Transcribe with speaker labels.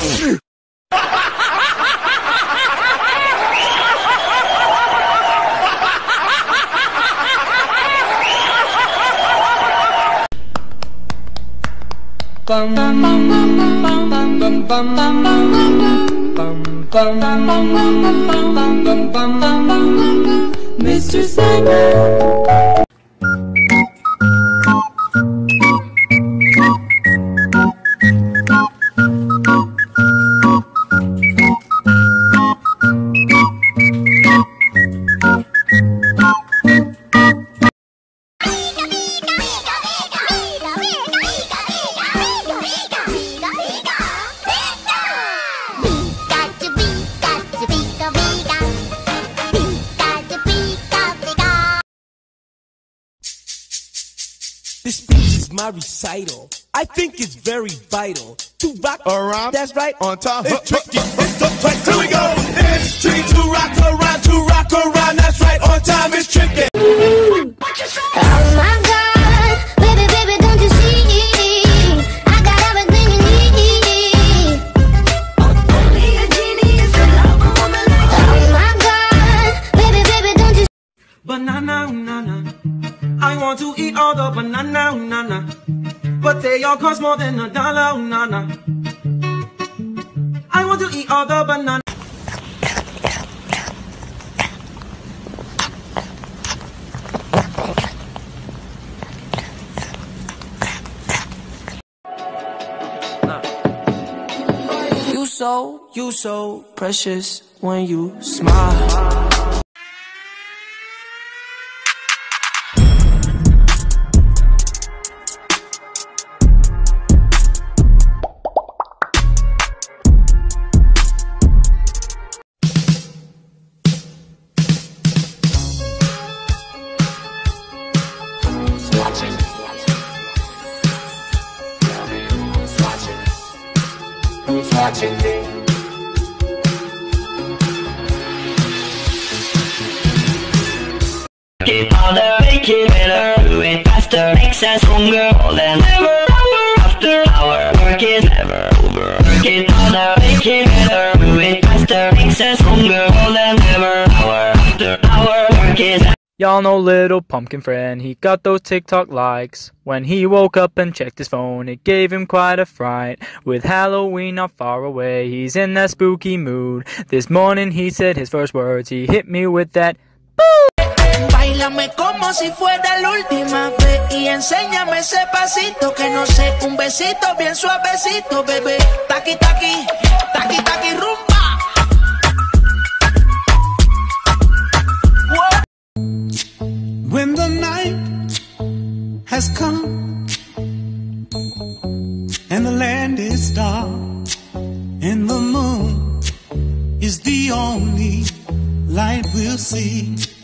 Speaker 1: Mr. Sandman.
Speaker 2: This speech is my recital. I think it's very vital to rock around. That's right. On time. It's tricky. It's the place. Here we go. It's tricky to rock around. To rock around. That's right. On time. It's tricky.
Speaker 3: Oh my God, baby, baby, don't you see? I got everything you need. Only a genie is the love of woman like you. Oh my God, baby, baby, don't you?
Speaker 4: Banana, nana. I want to eat all the banana, nana. But they all cost more than $1, nana. I want to eat all the banana. You so precious when you smile.
Speaker 1: Who's watching me?
Speaker 5: Keep harder, make it better, do it faster, makes us stronger, more than ever, hour after hour, work is never over. Work it harder, make it better, do it faster, makes us stronger, more than ever, hour after hour, work is never.
Speaker 6: Y'all know little pumpkin friend, he got those TikTok likes. When he woke up and checked his phone, it gave him quite a fright. With Halloween not far away, he's in that spooky mood. This morning he said his first words, he hit me with that boo!
Speaker 7: Báilame como si fuera la última vez y enséñame ese pasito que no sé, un besito bien suavecito, bebé. Taqui, taqui, taqui, taqui, rumba.
Speaker 8: When the night has come and the land is dark and the moon is the only light we'll see,